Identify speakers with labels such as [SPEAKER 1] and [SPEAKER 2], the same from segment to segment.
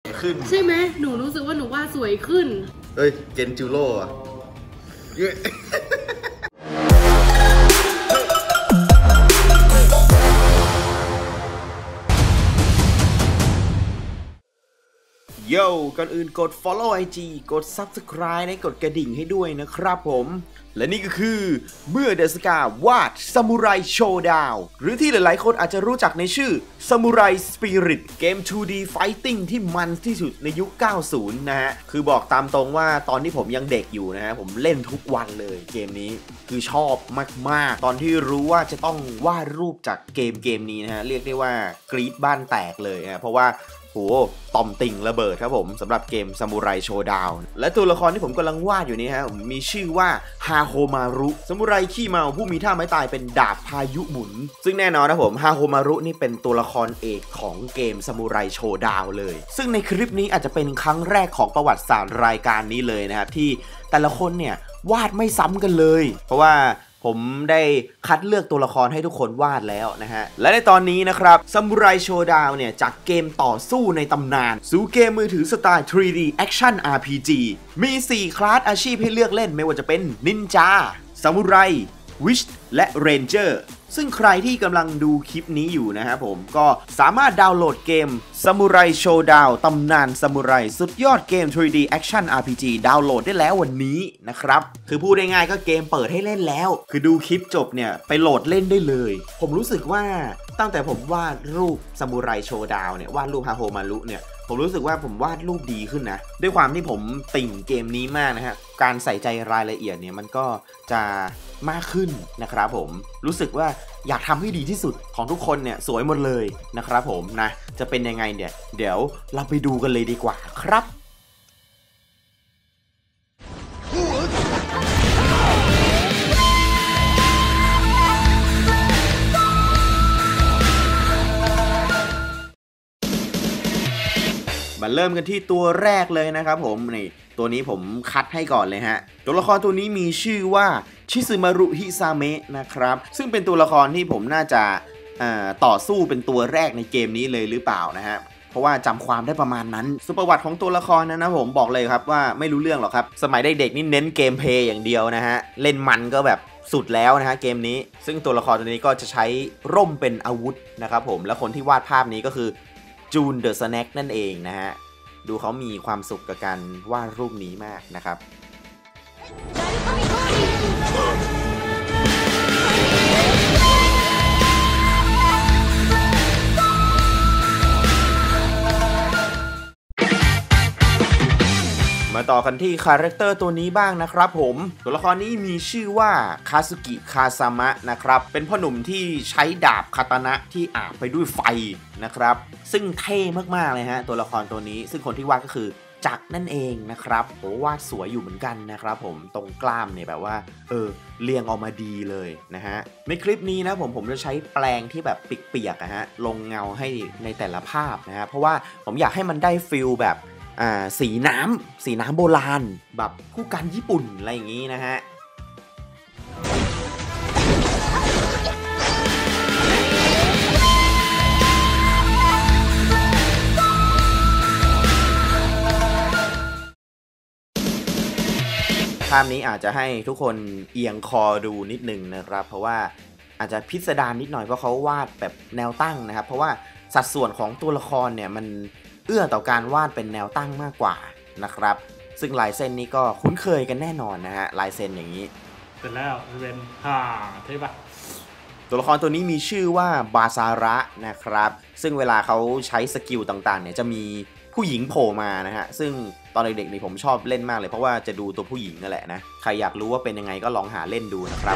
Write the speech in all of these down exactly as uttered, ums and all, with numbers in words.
[SPEAKER 1] ขึ้น
[SPEAKER 2] ใช่ไหมหนูรู้สึกว่าหนูวาดสวยขึ้น
[SPEAKER 1] เฮ้ยเกนจูโร่อะโย่ก่อนอื่นกด follow ไอ จี กด ซับสไครบ์ และกดกระดิ่งให้ด้วยนะครับผมและนี่ก็คือเมื่อเดอะสกาวาดซามูไรโชว์ดาวหรือที่หลายๆคนอาจจะรู้จักในชื่อซามูไรสปิริตเกม ทู ดี Fighting ที่มันที่สุดในยุค เก้าสิบ นะฮะคือบอกตามตรงว่าตอนที่ผมยังเด็กอยู่นะฮะผมเล่นทุกวันเลยเกมนี้คือชอบมากๆตอนที่รู้ว่าจะต้องวาดรูปจากเกมเกมนี้นะฮะเรียกได้ว่ากรี๊ดบ้านแตกเลยฮะเพราะว่าโหต่อมติ่งระเบิดครับผมสำหรับเกมซามูไรโชว์ดาวและตัวละครที่ผมกำลังวาดอยู่นี้ฮะมีชื่อว่าฮาโฮมารุซามูไรขี้เมาผู้มีท่าไม้ตายเป็นดาบพายุหมุนซึ่งแน่นอนนะผมฮาโฮมารุนี่เป็นตัวละครเอกของเกมซามูไรโชว์ดาวเลยซึ่งในคลิปนี้อาจจะเป็นครั้งแรกของประวัติศาสตร์รายการนี้เลยนะครับที่แต่ละคนเนี่ยวาดไม่ซ้ำกันเลยเพราะว่าผมได้คัดเลือกตัวละครให้ทุกคนวาดแล้วนะฮะและในตอนนี้นะครับซามูไรโชว์ดาวเนี่ยจากเกมต่อสู้ในตำนานสู่เกมมือถือสไตล์ ทรี ดี Action อาร์ พี จี มี สี่ คลาสอาชีพให้เลือกเล่นไม่ว่าจะเป็นนินจาซามูไรวิชและเรนเจอร์ซึ่งใครที่กำลังดูคลิปนี้อยู่นะครับผมก็สามารถดาวน์โหลดเกม Samurai Showdown ตำนานซามูไรสุดยอดเกม ทรี ดี Action อาร์ พี จี ดาวน์โหลดได้แล้ววันนี้นะครับคือพูดง่ายๆก็เกมเปิดให้เล่นแล้วคือดูคลิปจบเนี่ยไปโหลดเล่นได้เลยผมรู้สึกว่าตั้งแต่ผมวาดรูป Samurai Showdown เนี่ยวาดรูปฮาโฮมารุเนี่ยผมรู้สึกว่าผมวาดรูปดีขึ้นนะด้วยความที่ผมติ่งเกมนี้มากนะฮะการใส่ใจรายละเอียดเนี่ยมันก็จะมากขึ้นนะครับผมรู้สึกว่าอยากทำให้ดีที่สุดของทุกคนเนี่ยสวยหมดเลยนะครับผมนะจะเป็นยังไงเนี่ยเดี๋ยวเราไปดูกันเลยดีกว่าครับมาเริ่มกันที่ตัวแรกเลยนะครับผมนี่ตัวนี้ผมคัดให้ก่อนเลยฮะตัวละครตัวนี้มีชื่อว่าชิซึมารุฮิซาเมะนะครับซึ่งเป็นตัวละครที่ผมน่าจะต่อสู้เป็นตัวแรกในเกมนี้เลยหรือเปล่านะฮะเพราะว่าจำความได้ประมาณนั้นสุประวัติของตัวละครนะนะผมบอกเลยครับว่าไม่รู้เรื่องหรอกครับสมัยเด็กๆนี่เน้นเกมเพลย์อย่างเดียวนะฮะเล่นมันก็แบบสุดแล้วนะฮะเกมนี้ซึ่งตัวละครตัวนี้ก็จะใช้ร่มเป็นอาวุธนะครับผมและคนที่วาดภาพนี้ก็คือจูนเดอะสแน็คนั่นเองนะฮะดูเขามีความสุขกับการวาดรูปนี้มากนะครับมาต่อกันที่คาแรคเตอร์ตัวนี้บ้างนะครับผมตัวละครนี้มีชื่อว่าคาซุกิคาซามะนะครับเป็นพ่อหนุ่มที่ใช้ดาบคาตานะที่อาบไปด้วยไฟนะครับซึ่งเท่มากๆเลยฮะตัวละครตัวนี้ซึ่งคนที่วาดก็คือจักรนั่นเองนะครับโอ้วาดสวยอยู่เหมือนกันนะครับผมตรงกล้ามเนี่ยแบบว่าเออเรียงออกมาดีเลยนะฮะในคลิปนี้นะผมผมจะใช้แปรงที่แบบเปียกๆนะฮะลงเงาให้ในแต่ละภาพนะฮะเพราะว่าผมอยากให้มันได้ฟิลแบบอ่าสีน้ำสีน้ำโบราณแบบคู่กันญี่ปุ่นอะไรอย่างนี้นะฮะภาพนี้อาจจะให้ทุกคนเอียงคอดูนิดนึงนะครับเพราะว่าอาจจะพิสดารนิดหน่อยเพราะเขาวาดแบบแนวตั้งนะครับเพราะว่าสัดส่วนของตัวละครเนี่ยมันเอื้อต่อการวาดเป็นแนวตั้งมากกว่านะครับซึ่งลายเส้นนี้ก็คุ้นเคยกันแน่นอนนะฮะลายเส้นอย่างนี้
[SPEAKER 3] เสร็จแล้วเป็นฮ่าใช่ปะ
[SPEAKER 1] ตัวละครตัวนี้มีชื่อว่าบาซาระนะครับซึ่งเวลาเขาใช้สกิลต่างๆเนี่ยจะมีผู้หญิงโผล่มานะฮะซึ่งตอนเด็กๆนี่ผมชอบเล่นมากเลยเพราะว่าจะดูตัวผู้หญิงนั่นแหละนะใครอยากรู้ว่าเป็นยังไงก็ลองหาเล่นดูนะครับ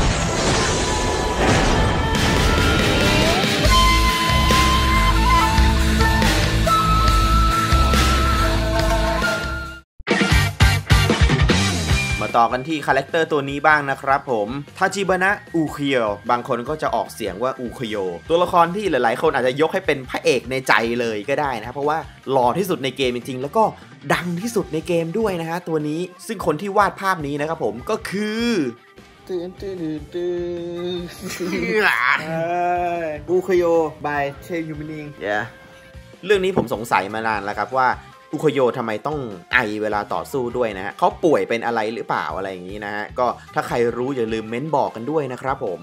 [SPEAKER 1] มาต่อกันที่คาแรคเตอร์ตัวนี้บ้างนะครับผมทาจิบานะอูคิโยบางคนก็จะออกเสียงว่าอูคิโยตัวละครที่หลายๆคนอาจจะยกให้เป็นพระเอกในใจเลยก็ได้นะเพราะว่าหล่อที่สุดในเกมจริงๆแล้วก็ดังที่สุดในเกมด้วยนะฮะตัวนี้ซึ่งคนที่วาดภาพนี้นะครับผมก็คือตื่นตื่นตื่นอูคิโย by เทยูมินิงเรื่องนี้ผมสงสัยมานานแล้วครับว่าอุคโยทำไมต้องไอเวลาต่อสู้ด้วยนะฮะเขาป่วยเป็นอะไรหรือเปล่าอะไรอย่างนี้นะฮะก็ถ้าใครรู้อย่าลืมเม้นบอกกันด้วยนะครับผม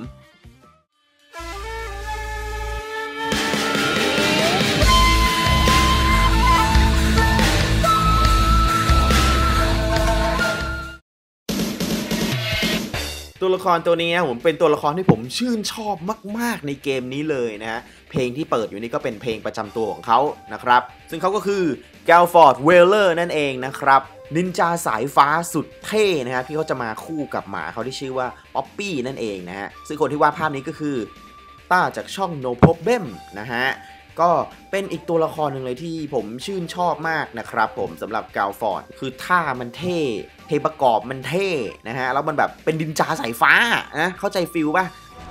[SPEAKER 1] ตัวละครตัวนี้นะผมเป็นตัวละครที่ผมชื่นชอบมากๆในเกมนี้เลยนะฮะเพลงที่เปิดอยู่นี่ก็เป็นเพลงประจำตัวของเขานะครับซึ่งเขาก็คือแกลฟอร์ดเวลเลอร์นั่นเองนะครับนินจาสายฟ้าสุดเท่นะฮะที่เขาจะมาคู่กับหมาเขาที่ชื่อว่าป๊อปปี้นั่นเองนะฮะซึ่งคนที่วาดภาพนี้ก็คือต้าจากช่อง No Problem นะฮะก็เป็นอีกตัวละครหนึ่งเลยที่ผมชื่นชอบมากนะครับผมสำหรับแกลฟอร์ดคือท่ามันเท่เพลงประกอบมันเท่นะฮะแล้วมันแบบเป็นดินจาสายฟ้านะเข้าใจฟิลป่ะ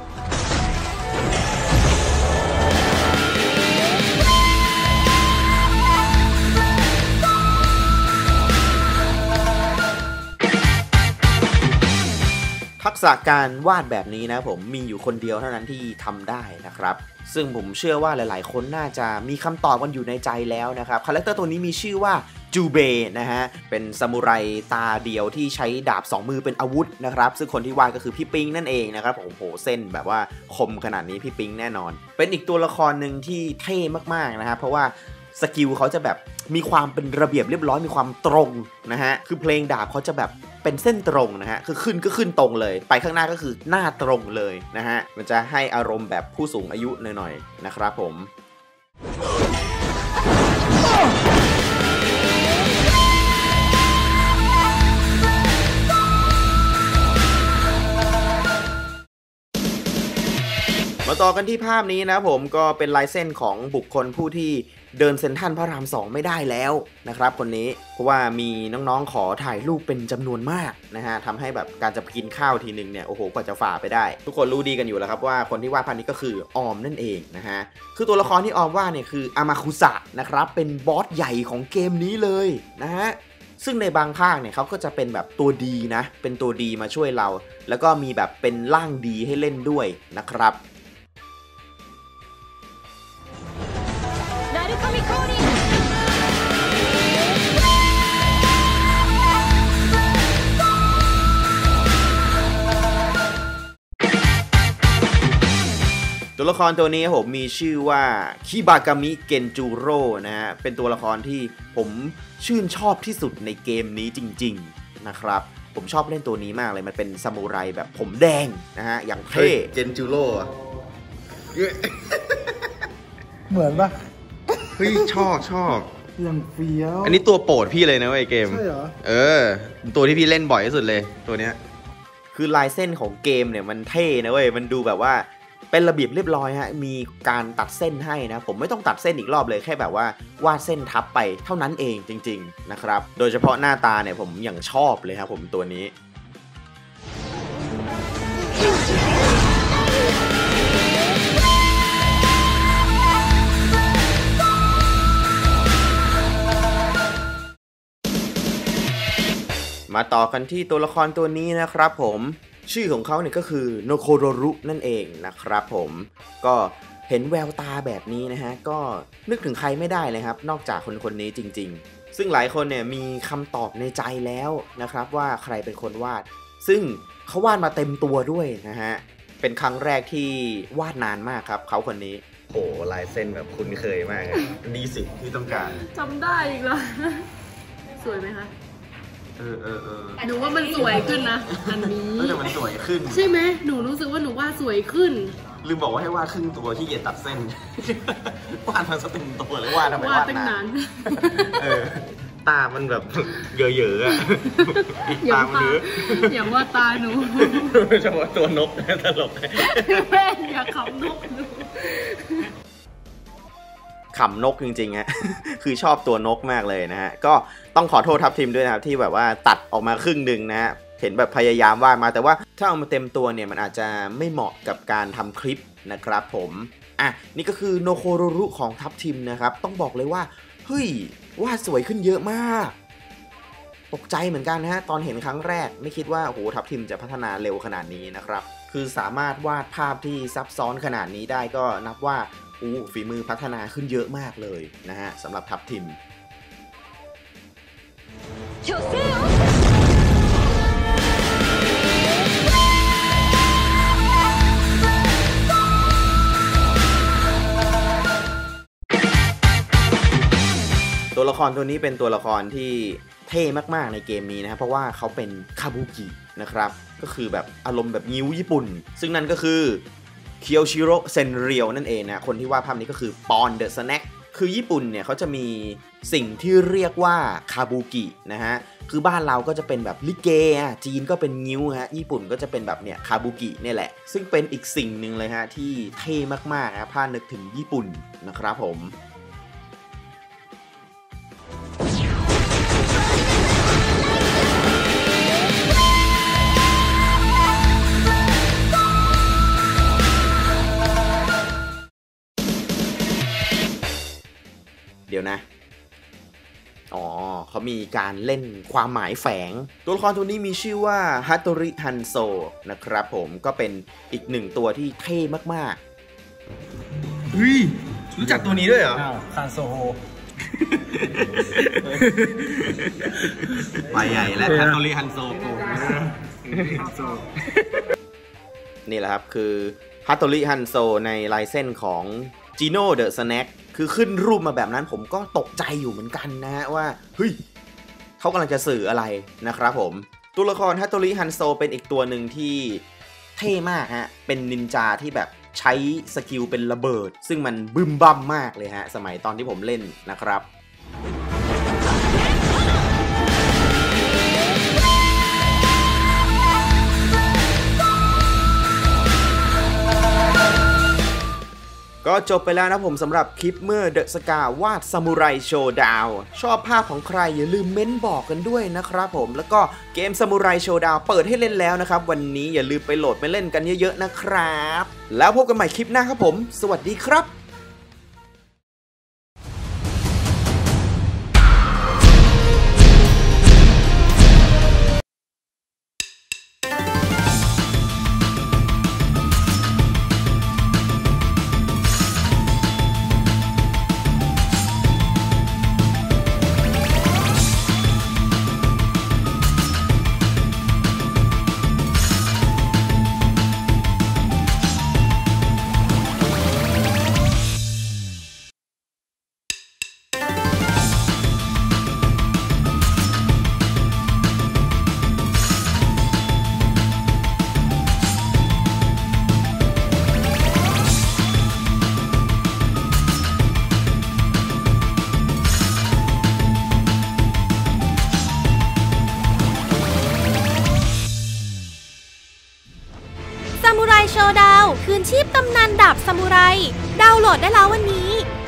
[SPEAKER 1] ทักษะการวาดแบบนี้นะผมมีอยู่คนเดียวเท่านั้นที่ทำได้นะครับซึ่งผมเชื่อว่าหลายๆคนน่าจะมีคำตอบกันอยู่ในใจแล้วนะครับคาแรคเตอร์ตัวนี้มีชื่อว่าจูเบนะฮะเป็นซามูไรตาเดียวที่ใช้ดาบสองมือเป็นอาวุธนะครับซึ่งคนที่วาดก็คือพี่ปิงนั่นเองนะครับโอ้โหเส้นแบบว่าคมขนาดนี้พี่ปิงแน่นอนเป็นอีกตัวละครหนึ่งที่เท่มากๆนะครับเพราะว่าสกิลเขาจะแบบมีความเป็นระเบียบเรียบร้อยมีความตรงนะฮะคือเพลงดาบเขาจะแบบเป็นเส้นตรงนะฮะคือขึ้นก็ขึ้นตรงเลยไปข้างหน้าก็คือหน้าตรงเลยนะฮะมันจะให้อารมณ์แบบผู้สูงอายุหน่อยๆนะครับผมมาต่อกันที่ภาพนี้นะผมก็เป็นลายเส้นของบุคคลผู้ที่เดินเซ็นทรัลพระรามสองไม่ได้แล้วนะครับคนนี้เพราะว่ามีน้องๆขอถ่ายรูปเป็นจำนวนมากนะฮะทำให้แบบการจะกินข้าวทีนึงเนี่ยโอ้โหกว่าจะฝ่าไปได้ทุกคนรู้ดีกันอยู่แล้วครับว่าคนที่วาดภาพนี้ก็คือออมนั่นเองนะฮะคือตัวละครที่ออมวาดเนี่ยคืออามาคุสะนะครับเป็นบอสใหญ่ของเกมนี้เลยนะฮะซึ่งในบางภาคเนี่ยเขาก็จะเป็นแบบตัวดีนะเป็นตัวดีมาช่วยเราแล้วก็มีแบบเป็นร่างดีให้เล่นด้วยนะครับตัวละครตัวนี้ผมมีชื่อว่าคิบากามิเกนจูโร่นะฮะเป็นตัวละครที่ผมชื่นชอบที่สุดในเกมนี้จริงๆนะครับผมชอบเล่นตัวนี้มากเลยมันเป็นซามูไรแบบผมแดงนะฮะอย่างเท่เกนจูโร่
[SPEAKER 4] เหมือนปะ
[SPEAKER 1] เฮ้ยชอบชอบ
[SPEAKER 4] อย่างเฟี้ยว
[SPEAKER 1] อันนี้ตัวโปรดพี่เลยนะเว้ยเกม
[SPEAKER 4] ใช่เหรอ
[SPEAKER 1] เออตัวที่พี่เล่นบ่อยที่สุดเลยตัวเนี้ยคือลายเส้นของเกมเนี่ยมันเท่นะเว้ยมันดูแบบว่าเป็นระเบียบเรียบร้อยฮะมีการตัดเส้นให้นะผมไม่ต้องตัดเส้นอีกรอบเลยแค่แบบว่าวาดเส้นทับไปเท่านั้นเองจริงๆนะครับโดยเฉพาะหน้าตาเนี่ยผมอย่างชอบเลยครับผมตัวนี้มาต่อกันที่ตัวละครตัวนี้นะครับผมชื่อของเขาเนี่ยก็คือโนโคโรรุนั่นเองนะครับผมก็เห็นแววตาแบบนี้นะฮะก็นึกถึงใครไม่ได้เลยครับนอกจากคนคนนี้จริงๆซึ่งหลายคนเนี่ยมีคำตอบในใจแล้วนะครับว่าใครเป็นคนวาดซึ่งเขาวาดมาเต็มตัวด้วยนะฮะเป็นครั้งแรกที่วาดนานมากครับเขาคนนี้โอ้ลายเส้นแบบคุ้นเคยมากดีสิที่ต้องการ
[SPEAKER 2] จำได้อีกแล้วสวยไหมคะ
[SPEAKER 1] เออเออเออ
[SPEAKER 2] หนูว่ามันสวยขึ้นนะอันนี้
[SPEAKER 1] แต่มันสวยขึ้น
[SPEAKER 2] ใช่ไหมหนูรู้สึกว่าหนูวาดสวยขึ้น
[SPEAKER 1] ลืมบอกว่าให้วาดครึ่งตัวที่เกียจตัดเส้นวาดมันสเต็มตัวหรือวาดทำไมวาดนานเออตามันแบบเยอะๆอะ
[SPEAKER 2] ตามันเยอะอย่าว่าตาหนู
[SPEAKER 1] เฉพาะตัวนกตลก
[SPEAKER 2] แม่อย่าขำนกหนู
[SPEAKER 1] ขำนกจริงๆฮะคือชอบตัวนกมากเลยนะฮะก็ต้องขอโทษทัพทีมด้วยนะครับที่แบบว่าตัดออกมาครึ่งหนึ่งนะฮะเห็นแบบพยายามวาดมาแต่ว่าถ้าเอามาเต็มตัวเนี่ยมันอาจจะไม่เหมาะกับการทำคลิปนะครับผมอ่ะนี่ก็คือโนโคโรรุของทัพทีมนะครับต้องบอกเลยว่าเฮ้ยวาดสวยขึ้นเยอะมากตกใจเหมือนกันนะฮะตอนเห็นครั้งแรกไม่คิดว่าโอ้โหทัพทีมจะพัฒนาเร็วขนาดนี้นะครับคือสามารถวาดภาพที่ซับซ้อนขนาดนี้ได้ก็นับว่าอู้ฝีมือพัฒนาขึ้นเยอะมากเลยนะฮะสำหรับทัพทิมตัวละครตัวนี้เป็นตัวละครที่เท่มากๆในเกมนี้นะครับเพราะว่าเขาเป็นคาบุกินะครับก็คือแบบอารมณ์แบบงิ้วญี่ปุ่นซึ่งนั่นก็คือเคียวชิโร่เซนเรียวนั่นเองนะคนที่วาดภาพนี้ก็คือปอนเดอะสแน็คคือญี่ปุ่นเนี่ยเขาจะมีสิ่งที่เรียกว่าคาบุกินะฮะคือบ้านเราก็จะเป็นแบบลิเกอ่ะจีนก็เป็นงิ้วฮะญี่ปุ่นก็จะเป็นแบบเนี่ยคาบุกิเนี่ยแหละซึ่งเป็นอีกสิ่งหนึ่งเลยฮะที่เท่มากๆนะถ้านึกถึงญี่ปุ่นนะครับผมเดี๋ยวนะอ๋อเขามีการเล่นความหมายแฝงตัวละครตัวนี้มีชื่อว่าฮัตโตริฮันโซนะครับผมก็เป็นอีกหนึ่งตัวที่เท่มากๆเฮ้ยรู้จักตัวนี้ด้วยเหรอ
[SPEAKER 3] อ้าวคันโซโฮ
[SPEAKER 1] ไปใหญ่แล้วฮัตโตริฮันโซกูนี่แหละครับคือฮัตโตริฮันโซในลายเส้นของจิโน่เดอะสแน็คคือขึ้นรูปมาแบบนั้นผมก็ตกใจอยู่เหมือนกันนะฮะว่าเฮ้ยเขากำลังจะสื่ออะไรนะครับผมตัวละครฮัตโตริฮันโซเป็นอีกตัวหนึ่งที่เท่มากฮะเป็นนินจาที่แบบใช้สกิลเป็นระเบิดซึ่งมันบึ้มบั่มมากเลยฮะสมัยตอนที่ผมเล่นนะครับก็จบไปแล้วนะผมสำหรับคลิปเมื่อเดอะสกาวาดซามูไรโชว์ดาวชอบภาพของใครอย่าลืมเม้นบอกกันด้วยนะครับผมแล้วก็เกมซามูไรโชว์ดาวเปิดให้เล่นแล้วนะครับวันนี้อย่าลืมไปโหลดไปเล่นกันเยอะๆนะครับแล้วพบกันใหม่คลิปหน้าครับผมสวัสดีครับ
[SPEAKER 5] ซามูไรโชว์ดาวคืนชีพตำนานดาบซามูไรดาวน์โหลดได้แล้ววันนี้